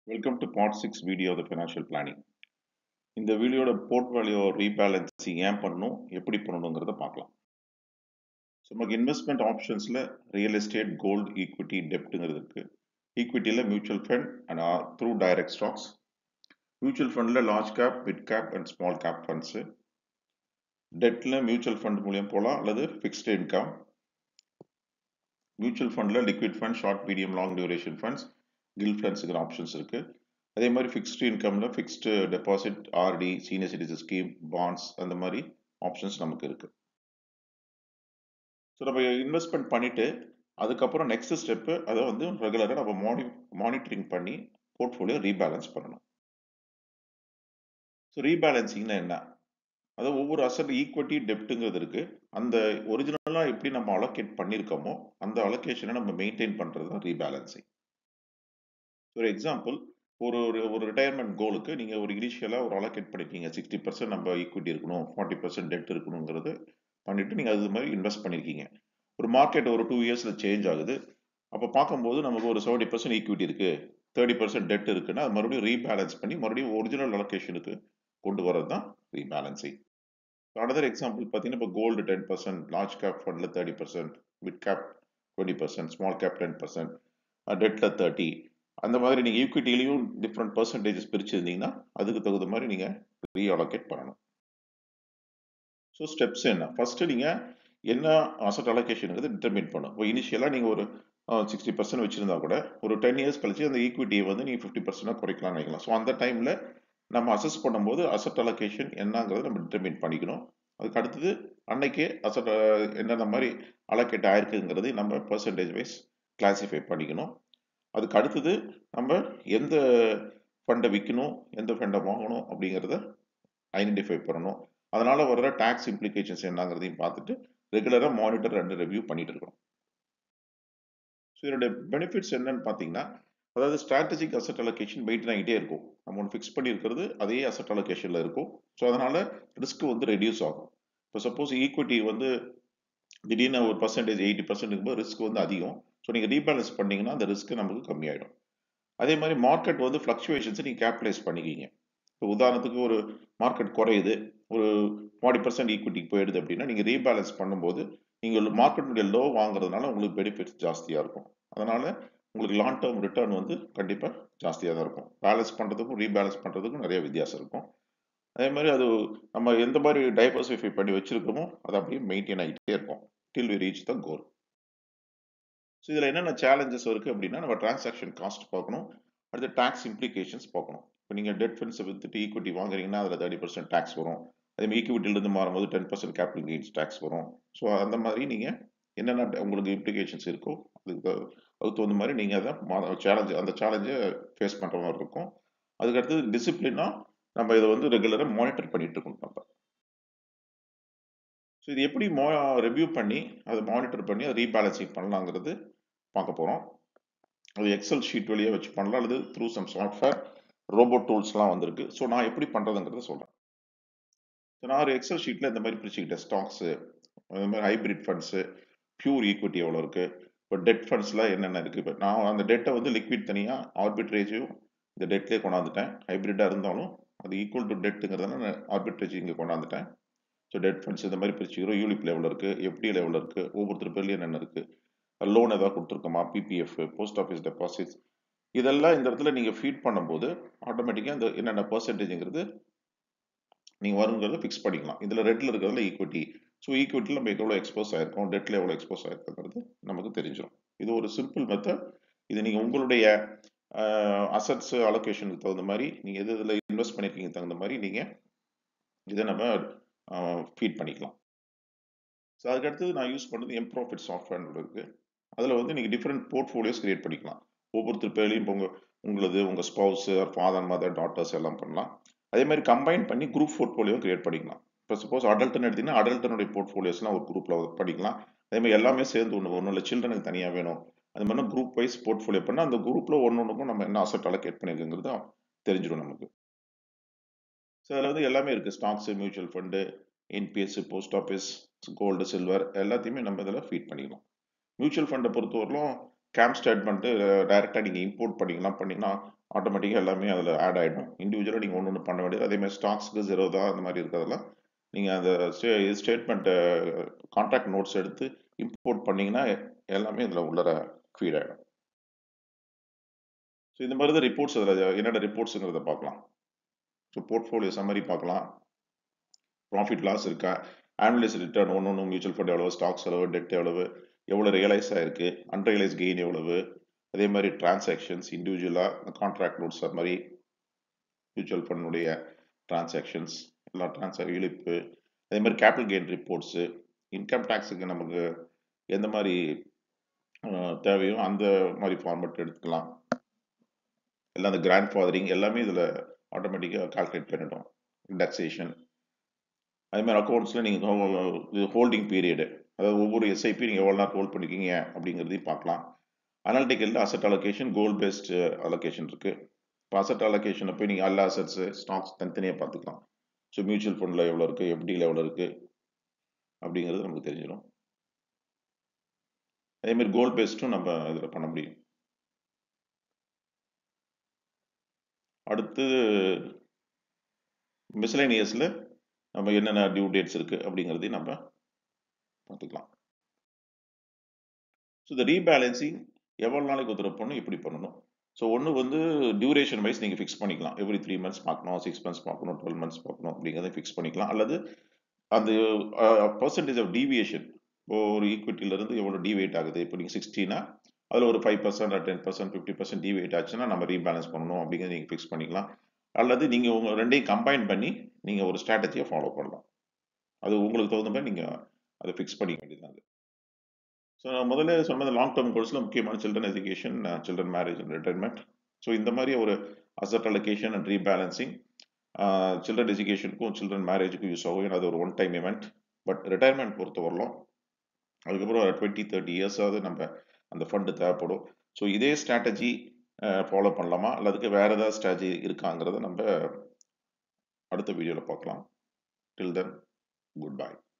Welcome to part 6 video of the financial planning. இந்த வீடியோட portfolio rebalancing ஏன் பண்ணணும் எப்படி பண்ணணுங்கிறத பார்க்கலாம். ஸோ நமக்கு இன்வெஸ்ட்மெண்ட் ஆப்ஷன்ஸில் ரியல் எஸ்டேட், கோல்டு, ஈக்விட்டி, டெப்ட்டுங்கிறது இருக்குது. ஈக்விட்டியில் mutual fund and through direct stocks. Mutual ஃபண்டில் large cap, mid cap and small cap funds. டெட்டில் மியூச்சுவல் ஃபண்ட் மூலியம் போகலாம் அல்லது ஃபிக்ஸ்டு இன்கம். மியூச்சுவல் ஃபண்டில் liquid fund, short, medium, long duration funds, கில் ஃபண்ட்ஸுங்கிற ஆப்ஷன்ஸ் இருக்குது. அதே மாதிரி ஃபிக்ஸ்டு இன்கம்ல fixed deposit, RD, senior citizen scheme, bonds அந்த மாதிரி ஆப்ஷன்ஸ் நமக்கு இருக்கு. ஸோ நம்ம இன்வெஸ்ட்மெண்ட் பண்ணிட்டு அதுக்கப்புறம் நெக்ஸ்ட் ஸ்டெப்பு அதை வந்து ரெகுலராக நம்ம மானிட்டரிங் பண்ணி போர்ட்ஃபோலியோ ரீபேலன்ஸ் பண்ணணும். ஸோ ரீபேலன்சிங்னா என்ன? அதாவது ஒவ்வொரு அசட் ஈக்விட்டி, டெப்ட்டுங்கிறது இருக்கு. அந்த ஒரிஜினலாக எப்படி நம்ம அலோகேட் பண்ணியிருக்கோமோ அந்த அலோகேஷனை நம்ம மெயின்டைன் பண்ணுறது தான் ரீபேலன்சிங். ஒரு எக்ஸாம்பிள், ஒரு ஒரு ரிட்டையர்மெண்ட் கோலுக்கு நீங்கள் ஒரு இனிஷியலாக ஒரு அலோகேட் பண்ணிட்டீங்க. 60% நம்ம ஈக்விட்டி இருக்கணும், 40% டெட் இருக்கணுங்கிறது பண்ணிட்டு நீங்கள் அது மாதிரி இன்வெஸ்ட் பண்ணியிருக்கீங்க. ஒரு மார்க்கெட் ஒரு 2 இயர்ஸில் சேஞ்ச் ஆகுது. அப்போ பார்க்கும்போது நமக்கு ஒரு 70% ஈக்விட்டி இருக்குது, 30% டெட் இருக்குன்னா அது மறுபடியும் ரீபேலன்ஸ் பண்ணி மறுபடியும் ஒரிஜினல் அலோகேஷனுக்கு கொண்டு வரது தான் ரீபேலன்சிங். அனதர் எக்ஸாம்பிள் பார்த்தீங்கன்னா இப்போ கோல்டு 10%, லார்ஜ் கேப் ஃபண்டில் 30%, மிட் கேப் 20%, ஸ்மால் கேப் 10%, டெட்டில் 30%. அந்த மாதிரி நீங்கள் ஈக்விட்டிலையும் டிஃப்ரெண்ட் பர்சன்டேஜஸ் பிரிச்சிருந்தீங்கன்னா அதுக்கு தகுந்த மாதிரி நீங்கள் ரீஅலோகேட் பண்ணணும். ஸோ ஸ்டெப்ஸ் என்ன? ஃபர்ஸ்ட் நீங்கள் என்ன அசட் அலோகேஷனுங்கிறது டிட்டர்மின் பண்ணணும். இப்போ இனிஷியலாக நீங்கள் ஒரு 60% வச்சிருந்தா கூட ஒரு 10 இயர்ஸ் கழிச்சு அந்த ஈக்விட்டியை வந்து நீங்கள் 50% குறைக்கலாம்னு நினைக்கலாம். ஸோ அந்த டைமில் நம்ம அசஸ் பண்ணும்போது அசட் அலோகேஷன் என்னங்கிறத நம்ம டிட்டர்மின் பண்ணிக்கணும். அதுக்கு அடுத்தது அன்னைக்கே அசட் என்னென்ன மாதிரி அலோகேட் ஆயிருக்குங்கிறது நம்ம பர்சன்டேஜ் வைஸ் கிளாசிஃபை பண்ணிக்கணும். அதுக்கு அடுத்தது நம்ம எந்த ஃபண்டை விற்கணும், எந்த ஃபண்டை வாங்கணும் அப்படிங்கிறத ஐடென்டிஃபை பண்ணணும். அதனால வர்ற டாக்ஸ் இம்ப்ளிகேஷன்ஸ் என்னங்கிறதையும் பார்த்துட்டு ரெகுலராக மானிட்டர் அண்ட் ரிவ்யூ பண்ணிட்டு இருக்கணும். ஸோ இதோட பெனிஃபிட்ஸ் என்னன்னு பார்த்தீங்கன்னா, அதாவது ஸ்ட்ராட்டஜிக் அசட் அலோகேஷன் மெயின்டைன் ஆகிட்டே இருக்கும். நம்ம ஒன்று ஃபிக்ஸ் பண்ணியிருக்கிறது அதே அசட் அலோகேஷனில் இருக்கும். ஸோ அதனால ரிஸ்க் வந்து ரெடியூஸ் ஆகும். இப்போ சப்போஸ் ஈக்விட்டி வந்து திடீர்னு ஒரு பர்சன்டேஜ் 80% இருக்கும்போது ரிஸ்க் வந்து அதிகம். ஸோ நீங்கள் ரீபேலன்ஸ் பண்ணீங்கன்னா அந்த ரிஸ்க் நமக்கு கம்மியாயிடும். அதே மாதிரி மார்க்கெட் வந்து ஃப்ளக்சுவேஷன்ஸை நீங்கள் கேபிட்டலைஸ் பண்ணிக்கிங்க. இப்போ உதாரணத்துக்கு ஒரு மார்க்கெட் குறையுது, ஒரு 40% ஈக்விட்டிக்கு போயிடுது அப்படின்னா நீங்கள் ரீபேலன்ஸ் பண்ணும்போது நீங்கள் மார்க்கெட்டுடைய லோ வாங்குறதுனால உங்களுக்கு பெனிஃபிட்ஸ் ஜாஸ்தியாக இருக்கும். அதனால உங்களுக்கு லாங் டேர்ம் ரிட்டர்ன் வந்து கண்டிப்பாக ஜாஸ்தியாக தான் இருக்கும். பேலன்ஸ் பண்ணுறதுக்கும் ரீபேலன்ஸ் பண்ணுறதுக்கும் நிறைய வித்தியாசம் இருக்கும். அதே மாதிரி அது நம்ம எந்த மாதிரி டைவர்சிஃபை பண்ணி வச்சிருக்கோமோ அது அப்படியே மெயின்டைன் ஆகிட்டே இருக்கும் till we reach the goal. So இதில் என்னென்ன சேலஞ்சஸ் இருக்குது அப்படின்னா, நம்ம டிரான்சாக்ஷன் காஸ்ட் பார்க்கணும், அடுத்து டேக்ஸ் இம்ப்ளிகேஷன்ஸ் பார்க்கணும். இப்போ நீங்கள் டெட் ஃபண்ட்ஸை வித்துட்டு ஈக்விட்டி வாங்குறீங்கன்னா அதில் 30% டேக்ஸ் வரும். அதே மாதிரி ஈக்விட்டிலேருந்து மாறும்போது 10% கேபிட்டல் கெயின்ஸ் டேக்ஸ் வரும். ஸோ அந்த மாதிரி நீங்கள் என்னென்ன உங்களுக்கு இம்ப்ளிகேஷன்ஸ் இருக்கோ அதுக்கு தகுந்த மாதிரி நீங்கள் அதை அந்த சேலஞ்சை ஃபேஸ் பண்ணுற மாதிரி இருக்கும். அதுக்கடுத்தது டிசிப்ளினாக நம்ம இதை வந்து ரெகுலராக மானிட்டர் பண்ணிட்டு இருக்கணும் நம்ம. ஸோ இது எப்படி ரிவ்யூ பண்ணி அதை மானிட்டர் பண்ணி அதை ரீபேலன்சிங் பண்ணலாங்கிறது பார்க்க போகிறோம். அது எக்ஸல் ஷீட் வழியாக வச்சு பண்ணலாம், அல்லது த்ரூ சம் சாஃப்ட்வேர், ரோபோட் டூல்ஸ்லாம் வந்திருக்கு. ஸோ நான் எப்படி பண்ணுறதுங்கிறத சொல்கிறேன். ஸோ நான் ஒரு எக்ஸல் ஷீட்டில் இந்த மாதிரி பிரிச்சுக்கிட்டேன். ஸ்டாக்ஸு, அது மாதிரி ஹைப்ரிட் ஃபண்ட்ஸு, பியூர் ஈக்விட்டி எவ்வளோ இருக்குது, இப்போ டெட் ஃபண்ட்ஸில் என்னென்ன இருக்குது. இப்போ நான் அந்த டெட்டை வந்து லிக்விட் தனியாக, ஆர்பிட்ரேஜையும் இந்த டெட்லேயே கொண்டாந்துட்டேன். ஹைப்ரிட்டாக இருந்தாலும் அது ஈக்குவல் டு டெட்டுங்கிறதுனால நான் ஆர்பிட்ரேஜ் இங்கே கொண்டாந்துட்டேன். ஸோ டெட் ஃபண்ட்ஸ் இந்த மாதிரி பிரிச்சுக்கிறோம். யூலிப் லெவலில் இருக்குது, எஃப்டி லெவலில் இருக்குது, ஒவ்வொருத்தர் பேர்லேயும் என்னென்ன இருக்குது, லோன் ஏதாவது கொடுத்துருக்கோமா, பிபிஎஃப், போஸ்ட் ஆஃபீஸ் டெபாசிட்ஸ், இதெல்லாம் இந்த இடத்துல நீங்கள் ஃபீட் பண்ணும்போது ஆட்டோமேட்டிக்காக இந்த என்னென்ன பர்சன்டேஜுங்கிறது நீங்கள் வருங்கிறத ஃபிக்ஸ் பண்ணிக்கலாம். இதில் ரெட்டில் இருக்கிறதுல ஈக்விட்டி. ஸோ ஈக்விட்டியில் நம்ம எவ்வளோ எக்ஸ்போஸ் ஆயிருக்கோம், டெட்டில் எவ்வளோ எக்ஸ்போஸ் ஆயிருக்குங்கிறது நமக்கு தெரிஞ்சிடும். இது ஒரு சிம்பிள் மெத்தட். இது நீங்கள் உங்களுடைய அசட்ஸ் அலோகேஷனுக்கு தகுந்த மாதிரி நீங்கள் எது இதில் இன்வெஸ்ட் பண்ணியிருக்கீங்க தகுந்த மாதிரி நீங்கள் இதை நம்ம ஃபீட் பண்ணிக்கலாம். ஸோ அதுக்கடுத்தது நான் யூஸ் பண்ணுறது எம்ப்ராஃபிட் சாஃப்ட்வேர் இருக்குது. அதில் வந்து நீங்கள் டிஃப்ரெண்ட் போர்ட்ஃபோலியோஸ் கிரியேட் பண்ணிக்கலாம். ஒவ்வொருத்தர் பேர்லையும் இப்போ உங்களது, உங்கள் ஸ்பௌஸு, ஃபாதர், மதர், டாட்டர்ஸ் எல்லாம் பண்ணலாம். அதே மாதிரி கம்பைன் பண்ணி குரூப் போர்ட்ஃபோலியோ கிரியேட் பண்ணிக்கலாம். இப்போ சப்போஸ் அடல்ட்னு எடுத்தீங்கன்னா அடல்ட்டனுடைய போர்ட்ஃபோலியோஸ்லாம் ஒரு குரூப்பில் பண்ணிக்கலாம். அதே மாதிரி எல்லாமே சேர்ந்து ஒன்றும் இல்லை, சில்ட்ரனுக்கு தனியாக வேணும், அது மாதிரி குரூப் வைஸ் போர்ட்ஃபோலியோ பண்ணால் அந்த குரூப்பில் ஒன்றுக்கும் நம்ம என்ன அசட் அலோகேட் பண்ணியிருக்குங்கிறது தெரிஞ்சிடும் நமக்கு. ஸோ அதில் வந்து எல்லாமே இருக்குது. Stocks, mutual fund, NPS, post office, gold, silver எல்லாத்தையுமே நம்ம இதில் ஃபீட் பண்ணிக்கலாம். மியூச்சுவல் ஃபண்டை பொறுத்தவரையிலும் கேம்ப் ஸ்டேட்மெண்ட்டு டைரெக்டாக நீங்கள் இம்போர்ட் பண்ணிங்கன்னா ஆட்டோமேட்டிக்காக எல்லாமே அதில் ஆட் ஆகிடும். இண்டிவிஜுவலாக நீங்கள் ஒன்று பண்ண வேண்டியது. அதேமாதிரி ஸ்டாக்ஸ்க்கு ஜெரோதா அந்த மாதிரி இருக்கிறதெல்லாம் நீங்கள் அந்த ஸ்டேட்மெண்ட்டை கான்ட்ராக்ட் நோட்ஸ் எடுத்து இம்போர்ட் பண்ணிங்கன்னா எல்லாமே இதில் உள்ளர ஃபீட் ஆகிடும். ஸோ இந்த மாதிரி தான் ரிப்போர்ட்ஸ் அதில் என்னென்ன ரிப்போர்ட்ஸுங்கிறத பார்க்கலாம். ஸோ போர்ட்ஃபோலியோ சம்மரி பார்க்கலாம், ப்ராஃபிட் லாஸ் இருக்கா, ஆனுவலைஸ் ரிட்டர்ன் ஒன்று மியூச்சுவல் ஃபண்ட் எவ்வளவு, ஸ்டாக்ஸ் எவ்வளவு, டெட் எவ்வளோ ரியலைஸ் ஆயிருக்கு, அன்ரியலைஸ் கெயின் எவ்வளவு, அதே மாதிரி டிரான்சாக்ஷன்ஸ் இண்டிவிஜுவலாக கான்ட்ராக்ட் நோட்ஸ் அது மாதிரி மியூச்சுவல் ஃபண்டுடைய டிரான்சாக்ஷன்ஸ் எல்லாம் இழுப்பு, அதே மாதிரி கேபிட்டல் கெயின் ரிப்போர்ட்ஸு, இன்கம் டேக்ஸுக்கு நமக்கு எந்த மாதிரி தேவையோ அந்த மாதிரி ஃபார்மேட் எடுத்துக்கலாம். எல்லாம் அந்த கிராண்ட் ஃபாதரிங் எல்லாமே இதில் ஆட்டோமேட்டிக்காக கால்குலேட் பண்ணிட்டோம். இண்டெக்ஸேஷன் அதே மாதிரி அக்கௌண்ட்ஸில் நீங்கள் ஹோல்டிங் பீரியடு, அதாவது ஒவ்வொரு எஸ்ஐபி நீங்கள் எவ்வளோ நேரம் ஹோல்ட் பண்ணிக்கிங்க அப்படிங்கிறதையும் பார்க்கலாம். அனாலிட்டிக்கலில் asset allocation, goal based allocation இருக்குது. இப்போ அசட் அலோகேஷனை போய் நீங்கள் எல்லா அசட்ஸு ஸ்டாக்ஸ் தனித்தனியாக பார்த்துக்கலாம். ஸோ மியூச்சுவல் ஃபண்டில் எவ்வளோ இருக்குது, எஃப்டியில் எவ்வளோ இருக்குது அப்படிங்கிறது நமக்கு தெரிஞ்சிடும். அதேமாதிரி கோல் பேஸ்டும் நம்ம இதில் பண்ண முடியும். அடுத்து மிஸ்லேனியஸில் நம்ம என்னென்ன டியூ டேட்ஸ் இருக்குது அப்படிங்கிறதையும் நம்ம பார்த்துக்கலாம். ஸோ இந்த ரீபேலன்சிங் எவ்வளோ நாளைக்கு ஒருத்தர் பண்ணணும், எப்படி பண்ணணும். ஸோ ஒன்று டியூரேஷன் வைஸ் நீங்கள் ஃபிக்ஸ் பண்ணிக்கலாம். எவ்ரி 3 months பார்க்கணும், 6 months பார்க்கணும், 12 months பார்க்கணும் அப்படிங்கிறத ஃபிக்ஸ் பண்ணிக்கலாம். அல்லது அந்த பர்சன்டேஜ் ஆஃப் டீவியேஷன், இப்போ ஒரு ஈக்விட்டியிலேருந்து எவ்வளோ டிவேட் ஆகுது, இப்போ நீங்கள் 60னா அதில் ஒரு 5% 10% 50% டிவேட் ஆச்சுன்னா நம்ம ரீபேலன்ஸ் பண்ணணும் அப்படிங்கிறத நீங்கள் ஃபிக்ஸ் பண்ணிக்கலாம். அல்லது நீங்கள் உங்கள் ரெண்டையும் கம்பைன் பண்ணி நீங்கள் ஒரு ஸ்ட்ராட்டஜியை ஃபாலோ பண்ணலாம். அது உங்களுக்கு தகுந்த மாதிரி நீங்கள் அதை ஃபிக்ஸ் பண்ணிக்க வேண்டியது. ஸோ நான் முதல்ல சொன்னது லாங் டேர்ம் கோல்ஸில் முக்கியமான children education, children marriage and retirement. So இந்த மாதிரி ஒரு asset allocation and rebalancing children எஜுகேஷனுக்கும் சில்ட்ரன் மேரேஜுக்கும் யூஸ் ஆகும். அது ஒரு one time event. But retirement பொறுத்த வரலாம் அதுக்கப்புறம் 20-30 இயர்ஸாவது நம்ம அந்த ஃபண்டு தேவைப்படும். ஸோ இதே ஸ்ட்ராட்டஜி ஃபாலோ பண்ணலாமா அல்லதுக்கு வேறு ஏதாவது ஸ்ட்ராட்டஜி இருக்காங்கிறத நம்ம அடுத்த வீடியோவில் பார்க்கலாம். Till then, good by.